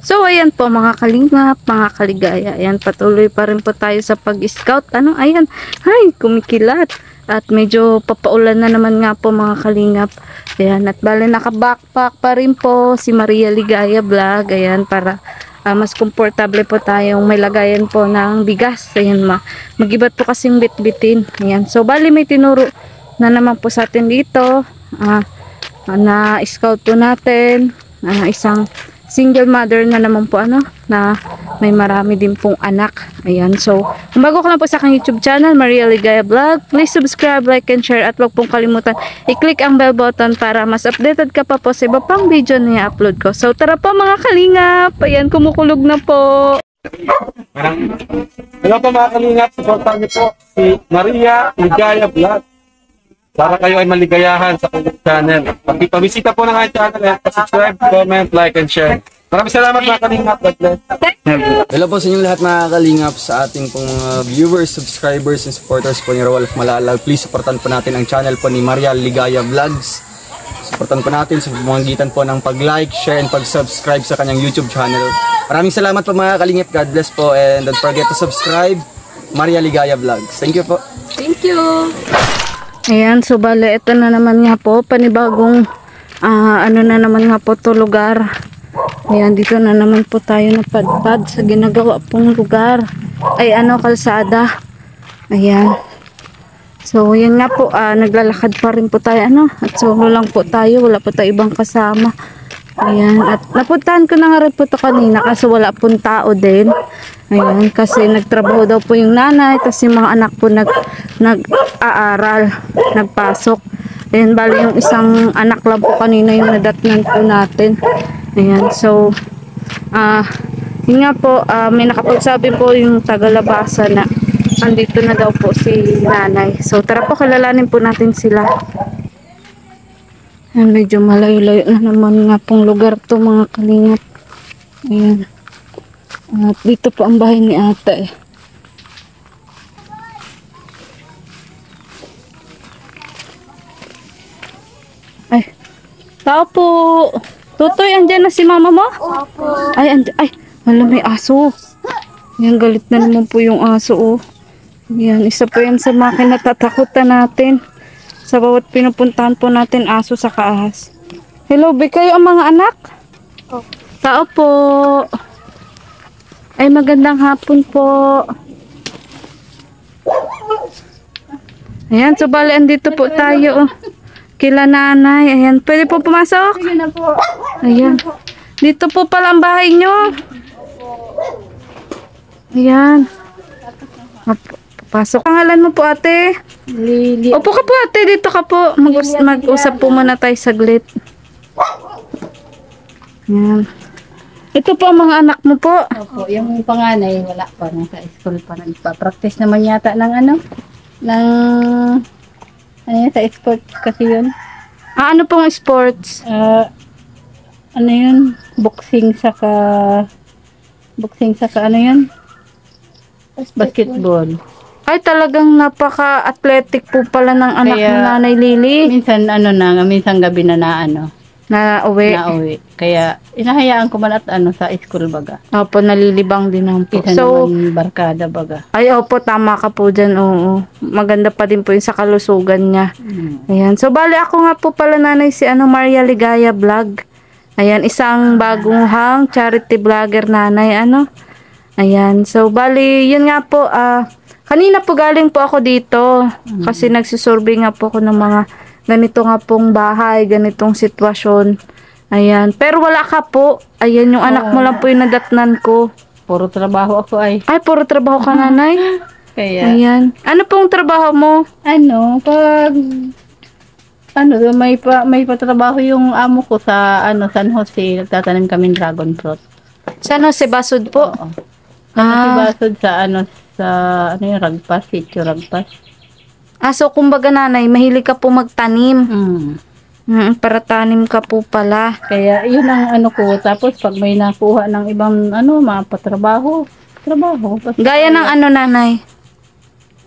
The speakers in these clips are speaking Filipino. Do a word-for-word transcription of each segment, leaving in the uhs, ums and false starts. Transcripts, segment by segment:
So, ayan po mga kalingap, mga kaligaya. Ayan, patuloy pa rin po tayo sa pag-scout. Ano, ayan, ay, kumikilat. At medyo papaulan na naman nga po mga kalingap. Ayan, at bale naka-backpack pa rin po si Maria Ligaya Vlog. Ayan, para uh, mas komportable po tayong may lagayan po ng bigas. Ayan, ma magibat po kasing bitbitin. Ayan, so bale may tinuro na naman po sa atin dito. Uh, na scout po natin. Uh, isang single mother na naman po ano, na may marami din pong anak. Ayan, so kung bago ka lang po sa aking YouTube channel, Maria Ligaya Vlog, please subscribe, like, and share, at wag pong kalimutan i-click ang bell button para mas updated ka pa po sa iba pang video na i-upload ko. So tara po mga kalingap, ayan, kumukulog na po. Hello po mga kalingap, supportan niyo po si Maria Ligaya Vlog para kayo ay maligayahan sa kanyang channel. Pag-bisita po ng aking channel at subscribe, comment, like, and share. Maraming salamat mga kalingap. God bless. Hello po sa inyong lahat mga kalingap, sa ating pong uh, viewers, subscribers, and supporters po ni Rolf Malalag. Please supportan po natin ang channel po ni Maria Ligaya Vlogs. Supportan po natin sa pamamagitan po ng pag-like, share, and pag-subscribe sa kanyang YouTube channel. Maraming salamat po mga kalingap. God bless po, and don't forget to subscribe Maria Ligaya Vlogs. Thank you po. Thank you. Ayan, so bale, ito na naman nga po, panibagong, uh, ano na naman nga po to lugar. Ayan, dito na naman po tayo napadpad sa ginagawa pong lugar. Ay, ano, kalsada. Ayan. So, yan nga po, uh, naglalakad pa rin po tayo, ano, at solo lang po tayo, wala po tayo ibang kasama. Ayan, at napuntahan ko na nga rin po ito kanina kasi wala pong tao din. Ayan, kasi nagtrabaho daw po yung nanay, kasi mga anak po nag, nag-aaral, nagpasok. Ayan, bali yung isang anak lang po kanina yung nadatnan po natin. Ayan, so, ah, uh, yun nga po, uh, may nakapagsabi po yung tagalabasa na andito na daw po si nanay. So, tara po, kilalanin po natin sila. Ayan, medyo malayo-layo na naman nga pong lugar to mga kalingap. Ayan. At dito po ang bahay ni ate. Ay, tao po. Tutoy, andyan na si mama mo? Opo. Ay, andyan. Ay, wala, may aso. Ayan, galit na naman po yung aso, oh. Ayan, isa po yan sa mga kinatatakutan natin. Sa bawat pinupuntahan po natin, aso sa kaahas. Hello, be, kayo ang mga anak? Opo. Tao po. Ay, magandang hapon po. Ayan, so bali, andito po tayo, oh. Kila nanay. Ayan, pwede po pumasok? Sige na po. Ayan. Dito po pala ang bahay nyo. Ayan. Papasok. Pangalan mo po, ate? Lili. Opo ka po, ate. Dito ka po. Mag-usap po muna tayo saglit. Ayan. Ito po ang mga anak mo po. Opo, yung panganay wala pa, nasa school pa, nagpa-practice naman yata ng ano, ng ano yun, sa sports kasi yun. Ah, ano pong sports? Uh, ano yun, boxing saka, boxing saka ano yun, basketball. Ay, talagang napaka-athletic po pala ng anak Kaya, ni Nanay Lily. Minsan ano na, minsan gabi na na ano, Na uwi. na uwi. Kaya inahayaan ko man at ano sa school baga. Opo, nalilibang din naman po. Isa So, naman barkada baga. ay, opo, tama ka po dyan. Oo. Maganda pa din po yung sa kalusugan niya. Hmm. Ayan. So, bali ako nga po pala nanay si ano, Maria Ligaya Vlog. Ayan, isang baguhang charity vlogger nanay. Ano? Ayan. So, bali, yun nga po. Ah, kanina po galing po ako dito. Hmm. Kasi nagsusurvey nga po ako ng mga ganito nga pong bahay, ganitong sitwasyon. Ayan. Pero wala ka po. Ayan, yung anak mo lang po yung nadatnan ko. Puro trabaho ako ay. Ay, puro trabaho ka, nanay. Kaya Ayan. Ano pong trabaho mo? ano, pag ano, may pa, may patrabaho yung amo ko sa ano San Jose, nagtatanim kami ng dragon fruit. Sa ano, si Basud po? Oo. Ah. Ah. sa ano sa ano yung ragpas, sitio ragpas. Ah, so kumbaga nanay, mahilig ka po magtanim. Mm. Mm, para tanim ka po pala. Kaya yun ang ano ko, tapos pag may nakuha ng ibang ano, mga patrabaho, trabaho. Basta Gaya ng ano nanay?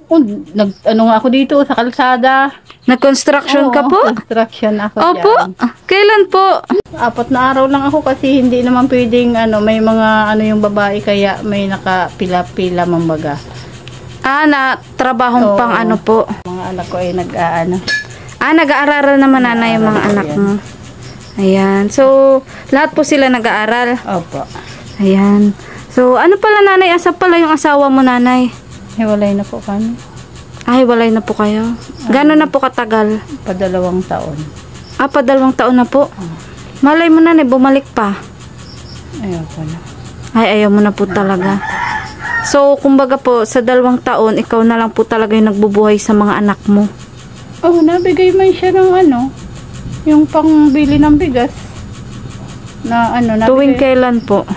Oh, nag, ano nga ako dito sa kalsada. Nag-construction ka Oo, po? Construction ako Opo. dyan. Ah, Kailan po? Apat na araw lang ako kasi hindi naman pwedeng ano, may mga ano yung babae kaya may nakapila-pila mambaga. Ah, na trabahong Oo. pang ano po. Mga anak ko ay nag-aano. Ah, nag-aaral naman nanay yung mga anak mo. Ayan. So, lahat po sila nag-aaral. Opo. Ayan. So, ano pala nanay? Asa pala yung asawa mo nanay? Hiwalay na po kami. Ay, walay na po kayo. Gano'n na po katagal? Padalawang taon. Ah, pa dalawang taon na po. Malay mo nanay, bumalik pa. Ayaw ko na. Ay, ayaw mo na po talaga. So, kumbaga po, sa dalawang taon, ikaw na lang po talaga yung nagbubuhay sa mga anak mo. Oh, nabigay man siya ng ano, yung pangbili ng bigas. Na ano, Tuwing nabigay. kailan po?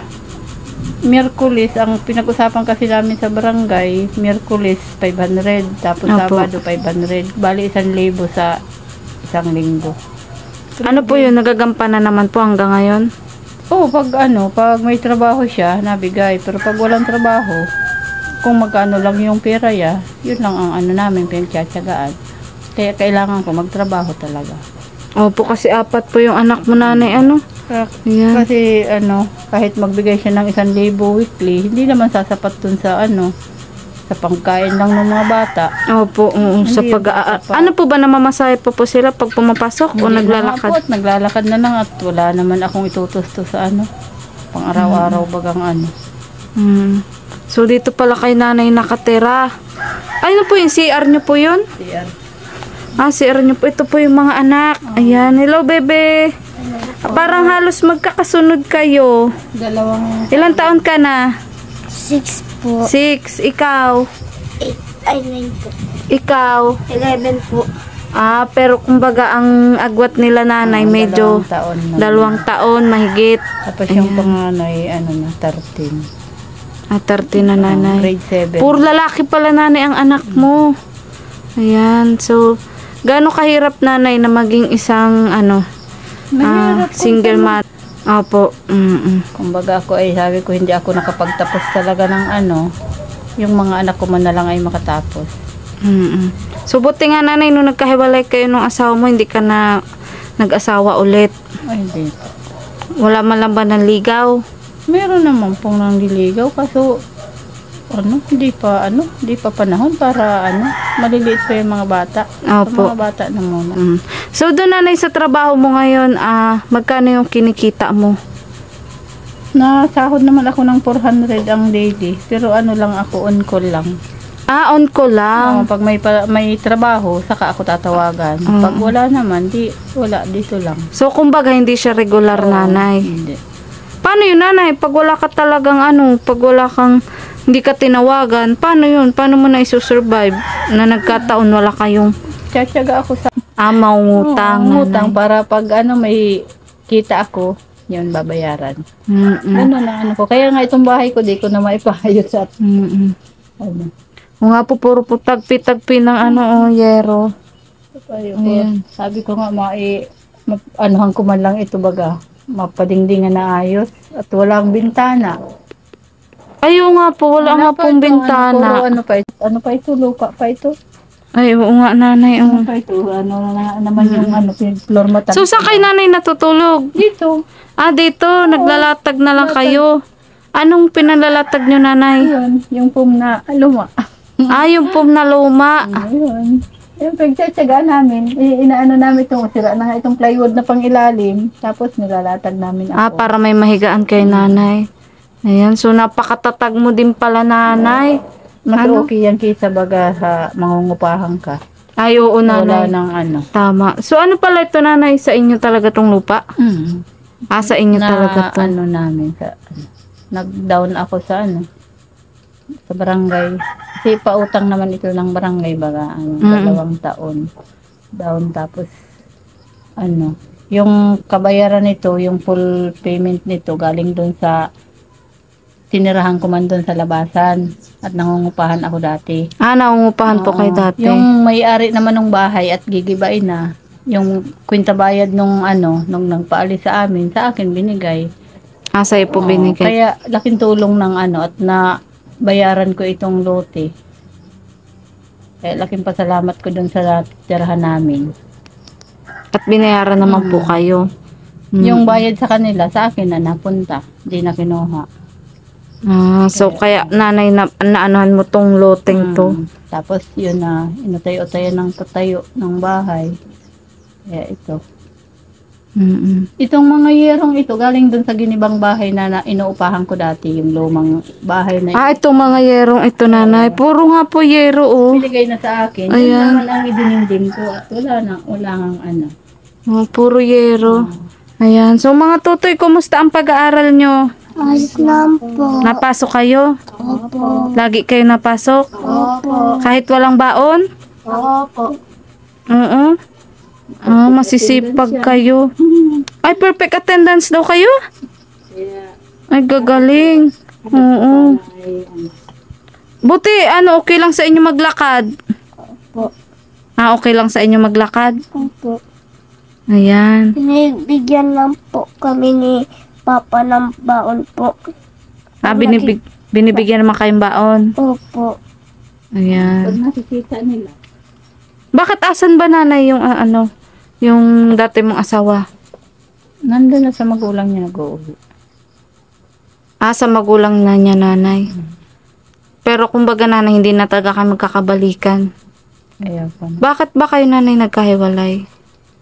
Miyerkules, ang pinag-usapan kasi namin sa barangay, Miyerkules five hundred, tapos Opo. Sabado five hundred. Bali, isang libo sa isang linggo. Ano po yun? Nagagampanan naman po hanggang ngayon? Oo, pag ano, pag may trabaho siya, nabigay. Pero pag walang trabaho, kung magkano lang yung pera ya, yun lang ang ano namin, pinagtsatsagaan. Kaya kailangan ko magtrabaho talaga. Opo, kasi apat po yung anak mo nanay, ano? Ayan. Kasi ano, kahit magbigay siya ng isang libo weekly, hindi naman sasapat dun sa ano, sa pangkain lang ng mga bata. Opo, oo, sa Hindi pag yun pa. Ano po ba namamasahe po po sila pag pumapasok o Hindi na nga po naglalakad? at naglalakad na lang at wala naman akong itutusto sa ano, pang araw-araw bagang ano. Hmm. So, dito pala kay nanay nakatira. Ano po yung C R nyo po yun? Ah, C R nyo po. Ito po yung mga anak. Ayan. Hello, bebe. Ah, parang halos magkakasunod kayo. Dalawang Ilang taon ka na? Six po. Six. Ikaw? Eight. Ay, nine po. Ikaw? Eleven po. Ah, pero kumbaga ang agwat nila nanay medyo dalawang taon na. dalawang taon, mahigit. Tapos yung panganay, ano na, thirteen. Ah, thirty na nanay. Grade seven. Puro lalaki pala nanay ang anak mo. Ayan. So, gaano kahirap nanay na maging isang ano, ah, Mahirap po single mother? Opo. Mm-mm. Kumbaga ako ay sabi ko hindi ako nakapagtapos talaga ng ano, yung mga anak ko man na lang ay makatapos. Mm-mm. So, buti nga nanay, nung nagkahiwalay kayo nung asawa mo, hindi ka na nag-asawa ulit. Ay hindi. Wala man lang ba ng ligaw? Meron naman pong nang diligaw kaso ano, hindi pa ano, hindi pa panahon para ano, maliliit pa yung mga bata. Opo. Sa mga bata na muna. Mm. So, doon nanay sa trabaho mo ngayon, ah, magkano yung kinikita mo? Nasahod naman ako ng four hundred ang daily, pero ano lang ako, on call lang. Ah, on ko Oo, lang. pag may pa- may trabaho, saka ako tatawagan. Mm. Pag wala naman, di wala dito lang. So, kumbaga, hindi siya regular nanay. Hindi. Paano yun nanay? Pag wala ka talagang ano, pag wala kang, hindi ka tinawagan, paano yun? Paano mo na isusurvive na nagkataon wala kayong Tsatsaga ako sa amaw ngutang? Oo, ngutang para pag ano may kita ako, yun babayaran. Mm-mm. Ano na ano ko. Kaya nga itong bahay ko, di ko na maipahayos at Mm-mm. ano. O nga po, puro po tagpi-tagpi ng ano, oh, yero. Ayun. Ayan. Sabi ko nga, mai, ma, anuhan ko man lang ito baga, mapadingdingan na ayos at walang bintana. Ayaw nga po, wala nga pa pong ito, Ano, bintana. puro ano pa ito? Ano pa ito? Lupa pa ito? Ay, oo nga nanay. Ano Oh. pa ito? Ano na naman yung ano, floor mata. So, sa kay nanay natutulog? Dito. Ah, dito, naglalatag na lang kayo. Anong pinalalatag nyo nanay? Ayun, yung pum na luma. Ah, yung pum na luma. Ayun. Yung pagtsatsaga namin, i- inaano namin itong sira na nga itong plywood na pang ilalim, tapos nilalatag namin ako. Ah, para may mahigaan kay nanay. Ayan, so napakatatag mo din pala nanay. Mas ano? okay yan kaysa baga sa mangungupahan ka. Ay, oo Wala nanay. ng ano. Tama. So ano pala ito nanay, sa inyo talaga tong lupa? Mm. Ah, sa inyo Na talaga to. ano namin sa nag-down ako sa ano sa barangay. Kasi pautang naman ito ng barangay baga ano, Mm. dalawang taon. Down tapos ano, yung kabayaran nito, yung full payment nito galing doon sa tinirahan ko man doon sa labasan at nangungupahan ako dati. Ah, naungupahan po kayo Oo. dati. Yung may-ari naman ng bahay at gigibain na, yung kwenta bayad nung ano, nung nagpaalis sa amin, sa akin binigay. Ah, sa'yo po Oo, binigay. Kaya laking tulong ng ano at na bayaran ko itong lote. Kaya laking pasalamat ko dun sa tirahan namin. At binayaran naman po kayo. Mm. Yung bayad sa kanila, sa akin na napunta. Hindi na kinuha. Ah, so kaya nanay na naanuhan mo tong loteng to. Mm. Tapos yun na, inutay-utayan ng patayo ng bahay. Kaya ito. Mm. Itong mga yerong ito, galing dun sa ginibang bahay na, na inuupahan ko dati, yung lumang bahay na Ah, itong mga yerong ito nanay. Puro nga po yero oh. binigay na sa akin. Ayan. Yun naman ang idininding ko at wala na, wala nang ano. Oh, puro yero. Ayan. So mga tutoy, kumusta ang pag-aaral nyo? Ayos lang po. Napasok kayo? Opo. Lagi kayo napasok? Opo. Kahit walang baon? Opo. Oo. Ah, masisipag kayo. Ay, perfect attendance daw kayo? Ay, gagaling. Oo. Buti, ano, okay lang sa inyo maglakad? Opo. Ah, okay lang sa inyo maglakad? Opo. Ayan. Binibigyan lang po kami ni Papa ng baon po. Ah, binibig, binibigyan naman kayong baon. Opo. Ayan. Pag nakikita nila. Bakit asan ba nanay yung ah, ano, yung dati mong asawa? Nandun na sa magulang niya nag-uuwi. Ah, sa magulang na niya nanay. Pero kumbaga nanay, hindi na talaga kayo magkakabalikan. Ayaw ko na. Bakit ba kayo nanay nagkahiwalay?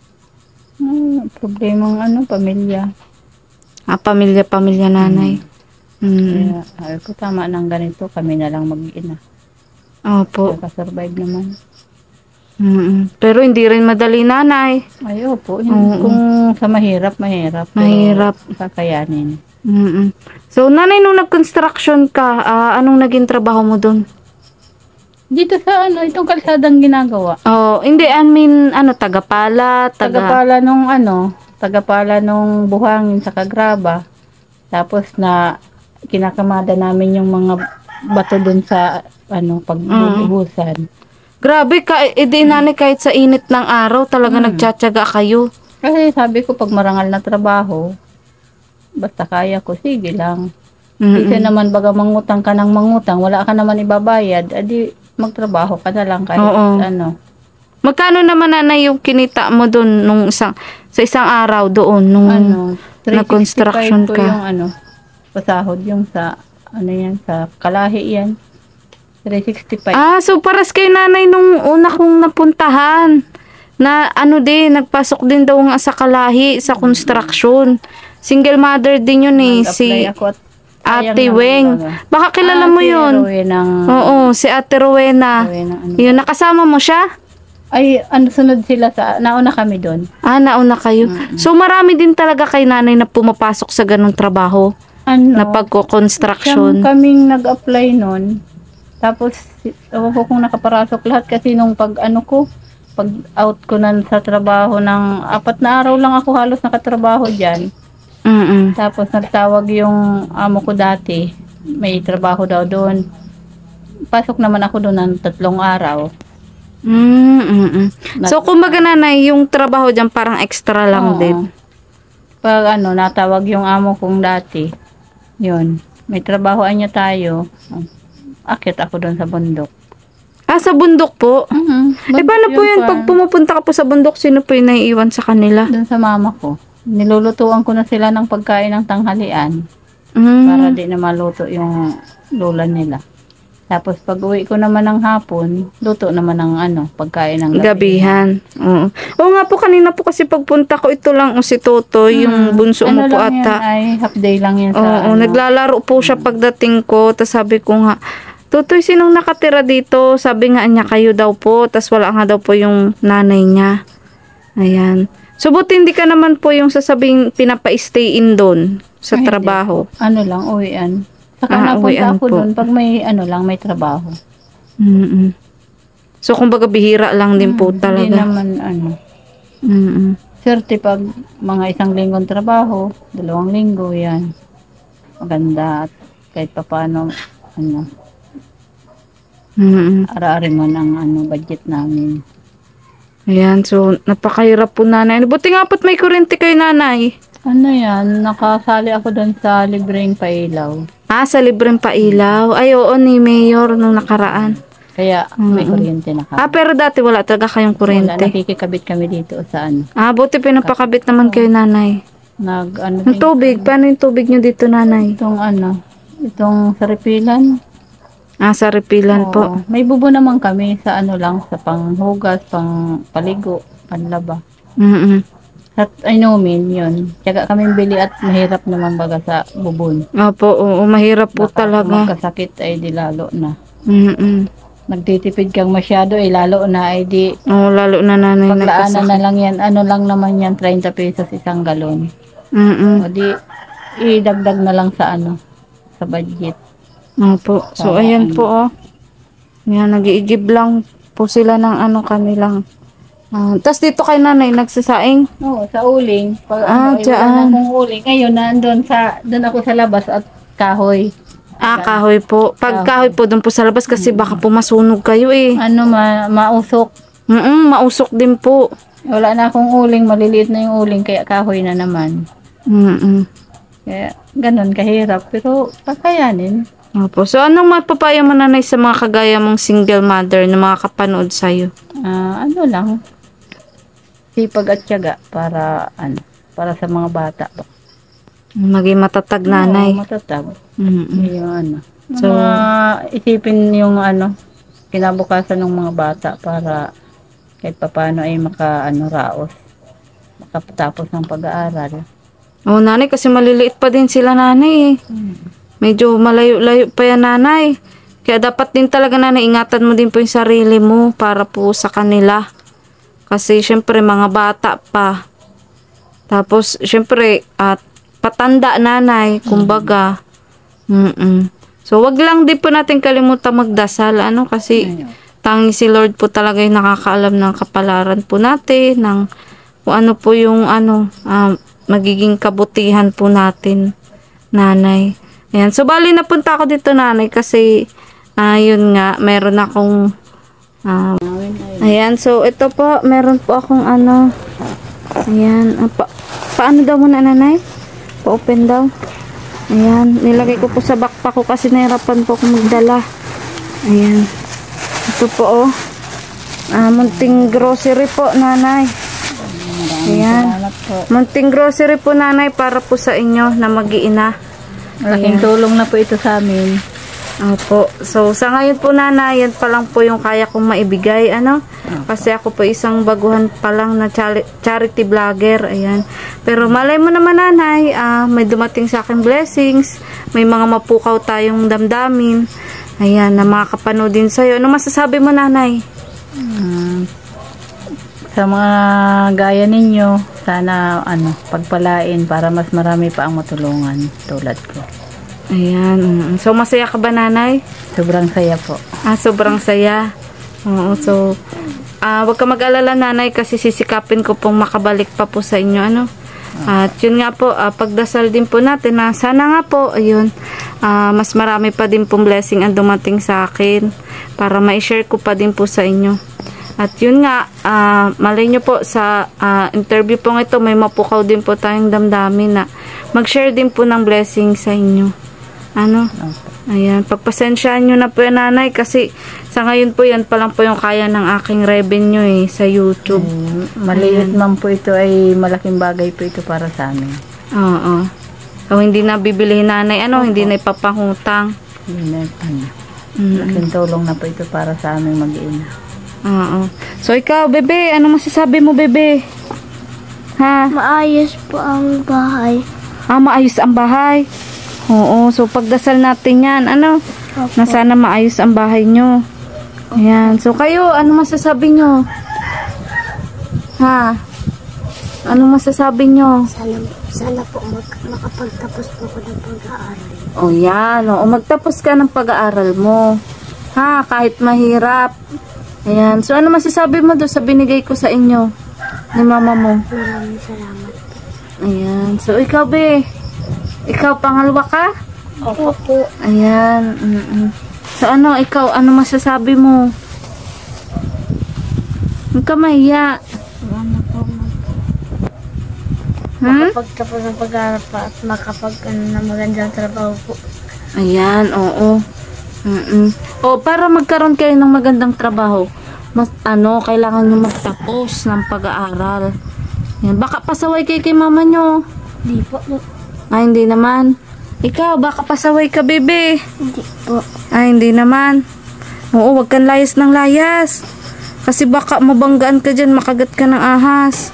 Hmm, problemang ano, pamilya. Ah, pamilya-pamilya nanay. Mm. Kaya, ayaw ko tama ng ganito, kami na lang mag-ina. Opo. Nakasurvive naman. Mm. Pero hindi rin madali nanay. Ayaw po. Oo. Kung sa mahirap, mahirap. Pero Mahirap. kakayanin. Mm. So nanay, nung nag-construction ka, ah, anong naging trabaho mo dun? Dito sa ano, itong kalsadang ginagawa. Oh, hindi, I mean, ano, tagapala, taga... Tagapala nung ano, tagapala nung buhangin sa kagraba. Tapos na kinakamada namin yung mga bato dun sa ano, pagbubuhusan. Grabe, ka, edi nanay, kahit sa init ng araw, talaga nagtsatsaga kayo. Kasi sabi ko, pag marangal na trabaho, basta kaya ko, sige lang. Kasi Mm-mm. naman, baga mangutang ka ng mangutang, wala ka naman ibabayad, adi magtrabaho ka na lang kahit Oo. ano. Magkano naman nanay yung kinita mo dun nung isang, sa isang araw doon, nung Ano, nag-construction three sixty-five po ka? yung ano, pasahod yung sa, ano yan, sa kalahi yan. three sixty-five. Ah, so paras kay nanay nung una kong napuntahan. Na ano din, nagpasok din daw nga sa kalahi, sa construction. Single mother din yun eh, si Nag-apply ako at sayang Ate lang Weng. talaga. Baka kilala Ah, mo si yun. Rowena ng, Oo, si Ate Rowena. Rowena ano. Yun, nakasama mo siya? Ay, ano, sunod sila sa, nauna kami doon. Ah, nauna kayo. So marami din talaga kay nanay na pumapasok sa ganong trabaho, Ano, na pagko-construction. siyang kaming nag-apply noon. Tapos, ako ko kung nakaparasok lahat kasi nung pag ano ko, pag out ko na sa trabaho ng apat na araw lang ako halos nakatrabaho dyan. Mm-mm. Tapos nagtawag yung amo ko dati, may trabaho daw doon. Pasok naman ako doon ng tatlong araw. Mm-mm. So kumbaga nanay, yung trabaho dyan parang extra lang Oo. din. Pag ano, natawag yung amo kong dati, yun, may trabahoan niya tayo. Akit ako doon sa bundok. Ah, sa bundok po? Mm-hmm. Eh, paano po yun? Pag pumupunta ka po sa bundok, sino po yung naiiwan sa kanila? Doon sa mama ko. Nilulutuan ko na sila ng pagkain ng tanghalian Mm. para di na maluto yung lola nila. Tapos pag uwi ko naman ng hapon, luto naman ng ano, pagkain ng gabi. Gabihan. Oo. Oo nga po, kanina po kasi pagpunta ko, ito lang o si Toto, yung bunso mo ano po lang yan, ata. ay half day lang yan sa Oo, ano. naglalaro po siya pagdating ko. Tapos sabi ko nga, Totoy, sinong nakatira dito? Sabi nga niya, kayo daw po. Tapos wala nga daw po yung nanay niya. Ayan. So, buti hindi ka naman po yung sasabing pinapa-stay in doon sa Ay, hindi trabaho. po. Ano lang, uwian. Saka Ah, napunta uwian ako po. doon pag may ano lang, may trabaho. Mm-mm. So, kumbaga bihira lang din po Hindi talaga. naman ano. Mm-mm. Swerte pag mga isang linggong trabaho, dalawang linggo yan. Maganda at kahit papaano, ano, Mm-mm. ara-ari mo ng ano, budget namin. Ayan, so napakahirap po nanay. Buti nga po't may kuryente kayo nanay. Ano yan, nakasali ako doon sa libreng pailaw. Ah, sa libreng pailaw. Ay, oo ni Mayor nung nakaraan. Kaya may Mm-mm. kuryente na kami. Ah, pero dati wala talaga kayong Wala, kuryente. nakikikabit kami dito sa ano. Ah, buti pinapakabit naman kayo, nanay. Nag, ano Yung din, tubig, paano yung tubig nyo dito, nanay? itong ano, itong sa repilan. Ah, sa repilan po. Oo. May bubo naman kami sa ano lang, sa panghugas, pang paligo, panlaba. Mm-mm. At inumin yun. Tiyaga kami bili at mahirap naman baga sa bubon. Opo, oo, mahirap po Baka talaga. magkasakit ay di lalo na. Mm-mm. Nagtitipid kang masyado ay lalo na ay di Oo, lalo na nanay paglaanan na nagkasakit. lang yan. Ano lang naman yan, thirty pesos isang galon. Mm-mm. O di, idagdag na lang sa ano, sa budget. Opo. So, ayan po, oh. Yan, nag-iigib lang po sila ng ano kanilang. Ah, Tapos dito kay nanay, nagsasaing. Oo, sa uling. Pag Ah, ano, ay wala dyan. na akong uling. Ngayon, nandun sa, doon ako sa labas at kahoy. Ah, kahoy po. Pag kahoy po, doon po sa labas kasi baka po masunog kayo eh. Ano, ma mausok. Mm mausok din po. Wala na akong uling, maliliit na yung uling, kaya kahoy na naman. Mm Kaya, ganun kahirap. Pero, pakayanin. Opo. So, anong mapapayo mo nanay sa mga kagaya mong single mother na mga kapanood sa'yo? Ah, ano lang, sipag at tiyaga para, ano, para sa mga bata. Maging matatag nanay. Oo, matatag. Mm Yung ano. So- So, isipin yung ano, kinabukasan ng mga bata para kahit papano ay maka, ano, raos. Makapatapos ng pag-aaral. Oh, nanay, kasi maliliit pa din sila nanay eh. Medyo malayo-layo pa yan nanay. Kaya dapat din talaga nanay, ingatan mo din po yung sarili mo para po sa kanila. Kasi syempre mga bata pa. Tapos syempre at patanda nanay, kumbaga. Mm-mm. So wag lang din po natin kalimutan magdasal. Ano kasi tangi si Lord po talaga yung nakakaalam ng kapalaran po natin. Ng kung ano po yung ano, ah, magiging kabutihan po natin nanay. Ayan. So, bali napunta ako dito, nanay, kasi, ah, yun nga, meron akong, ah, ayan. So, ito po, meron po akong, ano, ayan. Ah, pa, paano daw muna, nanay? Pa-open daw. Ayan. Nilagay ko po sa backpack ko kasi nahirapan po akong magdala. Ayan. Ito po, oh. Ah, munting grocery po, nanay. Ayan. Salamat po. Munting grocery po, nanay, para po sa inyo na mag-iina. Malaking tulong na po ito sa amin. Opo. So, sa ngayon po, nanay, yan pa lang po yung kaya kong maibigay, ano? Kasi ako po isang baguhan pa lang na chari- charity vlogger, ayan. Pero malay mo naman, nanay, ah, may dumating sa akin blessings, may mga mapukaw tayong damdamin, ayan, na makakapanood din sa'yo. Ano masasabi mo, nanay? Mm, sa mga gaya ninyo, sana ano, pagpalain para mas marami pa ang matulungan tulad ko. Ayan. mm. So, masaya ka ba, nanay? Sobrang saya po. Ah, sobrang saya. Oo, so, ah, wag ka mag-alala, nanay, kasi sisikapin ko pong makabalik pa po sa inyo, ano? At yun nga po, ah, pagdasal din po natin na sana nga po, ayun, ah, mas marami pa din pong blessing ang dumating sa akin para ma-share ko pa din po sa inyo. At yun nga, ah, malay nyo po sa ah, interview pong ito, may mapukaw din po tayong damdamin na mag-share din po ng blessing sa inyo. Ano? Ayan, pagpasensyahan nyo na po yan, nanay, kasi sa ngayon po yan pa lang po yung kaya ng aking revenue eh, sa YouTube. Mm, maliit man po ito ay malaking bagay po ito para sa amin. Oo. So, hindi na bibilihin, nanay, ano, hindi na ipapangutang. Yun na, ano, Mm. malaking tulong na po ito para sa aming mag-iina. Oo. So, ikaw, bebe, ano masasabi mo, bebe? Ha? Maayos po ang bahay. Ah, maayos ang bahay. Oo, so pagdasal natin yan, ano? Na sana maayos ang bahay nyo. Ayan. So, kayo, ano masasabi nyo? Ha? Ano masasabi nyo? Sana, sana po mag, makapagtapos po ko ng pag-aaral. O yan, o magtapos ka ng pag-aaral mo. Ha, kahit mahirap. Ayan, so ano masasabi mo doon sa binigay ko sa inyo? Ni mama mo? Maraming salamat. Ayan, so ikaw be, ikaw pangalawa ka? Opo po. Ayan, mm-mm. So ano, ikaw, ano masasabi mo? Huwag ka mahiya. Sana po mag, Hmm? makapagtapos ng pag-aaral pa at makapag ano, na magandang trabaho po. Ayan, oo. Mm-mm. O, para magkaroon kayo ng magandang trabaho, mas, ano, kailangan nyo magtapos ng pag-aaral. Yan. Baka pasaway kayo kay mama nyo. Hindi po. Ay, hindi naman. Ikaw, baka pasaway ka, bebe. Hindi po. Ay, hindi naman. Oo, wag kang layas ng layas. Kasi baka mabanggaan ka dyan, makagat ka ng ahas.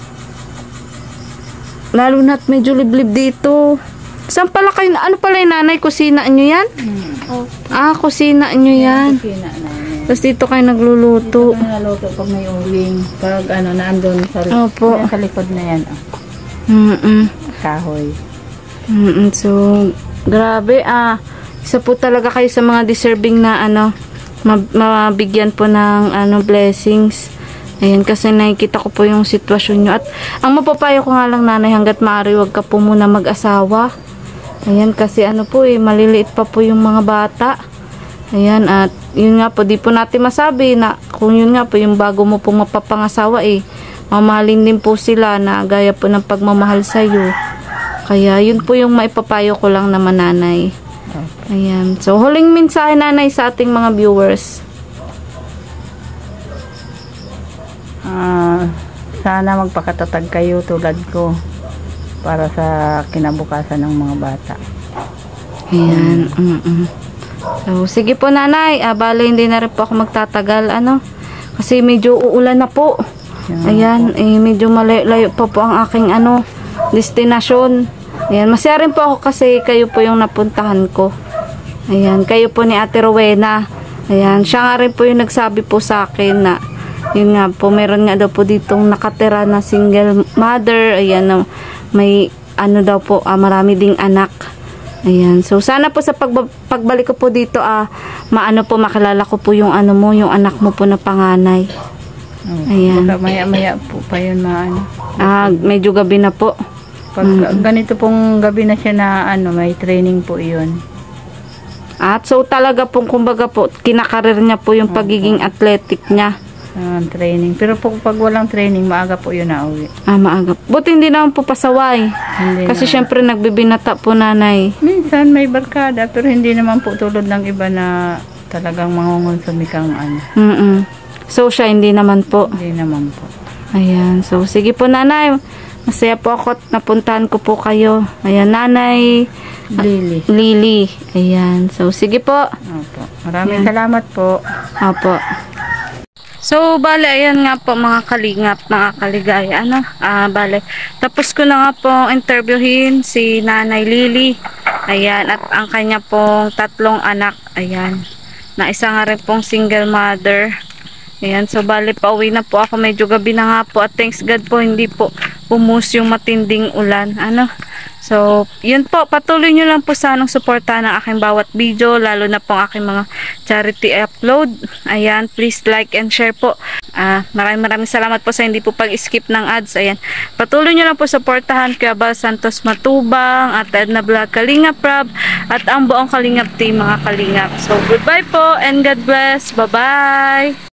Lalo na't medyo liblib dito. Saan pala kayo, ano pala yung nanay, kusina nyo yan? Oh, Ah, kusina nyo yan. Kusina namin. Tapos dito kayo nagluluto. Ito na naluto pag may uling. Pag ano, naandun sa, Opo. yan sa likod na yan. Oh, Mm-mm. kahoy. Mm-mm. So, grabe ah. Isa po talaga kayo sa mga deserving na ano, mab- mabigyan po ng ano, blessings. Ayan, kasi nakikita ko po yung sitwasyon nyo. At ang mapapayo ko nga lang, nanay, hanggat maaari, wag ka po muna mag-asawa. Ayan, kasi ano po eh, maliliit pa po yung mga bata. Ayan, at yun nga po, di po natin masabi na kung yun nga po, yung bago mo pong mapapangasawa eh, mamahalin din po sila na gaya po ng pagmamahal sa'yo. Kaya yun po yung maipapayo ko lang naman, nanay. Ayan. So, huling mensahe, nanay, sa ating mga viewers. Ah, sana magpakatatag kayo tulad ko para sa kinabukasan ng mga bata. Ayan. Mm-mm. So, sige po, nanay. Ah, bale, hindi na rin po ako magtatagal. Ano? Kasi medyo uulan na po. Ayan. Eh, medyo malayo pa po ang aking ano, destinasyon. Ayan. Masaya rin po ako kasi kayo po yung napuntahan ko. Ayan. Kayo po ni Ate Rowena. Ayan. Siya nga rin po yung nagsabi po sa akin na yun nga po, meron nga daw po ditong nakatira na single mother. Ayan. No, may ano daw po, ah, marami ding anak. Ayan. So, sana po sa pagba- pagbalik ko po dito, ah, maano po, makilala ko po yung ano mo, yung anak mo po na panganay. Ayan. Baka maya-maya po pa yun maano. Ah, medyo gabi na po. Pag ganito pong gabi na siya na ano, may training po iyon. At so, talaga pong, kumbaga po, kinakarir niya po yung pagiging athletic niya. Ah, training. Pero po, pag walang training, maaga po yun na uwi. Ah, maaga. Buti hindi naman po pasaway. Hindi Kasi naman. syempre, nagbibinata po, nanay. Minsan may barkada, pero hindi naman po tulad ng iba na talagang mangungonsumi kang ano. Mm-mm. So, siya hindi naman po. Hindi naman po. Ayan. So, sige po, nanay. Masaya po ako at napuntahan ko po kayo. Ayan, nanay Lily. Lily. Ayan. So, sige po. Opo. Maraming salamat po. Opo. So, bale, ayan nga po mga kalingap, mga kaligaya. Ano? Ah, bale. Tapos ko na nga pong interviewin si Nanay Lily. Ayan. At ang kanya pong tatlong anak. Ayan. Na isa nga rin pong single mother. Ayan. So, bale, pauwi na po ako. Medyo gabi na nga po. At thanks God po, hindi po bumus yung matinding ulan. Ano? So, yun po. Patuloy nyo lang po sanang suportahan ang aking bawat video, lalo na po ang aking mga charity upload. Ayan, please like and share po. Ah, maraming maraming salamat po sa hindi po pag-skip ng ads. Ayan. Patuloy nyo lang po suportahan kay Abel Santos Matubang, at Edna Vlog Kalingap Rab, at ang buong Kalingap team, mga Kalingap. So, goodbye po and God bless. Bye-bye!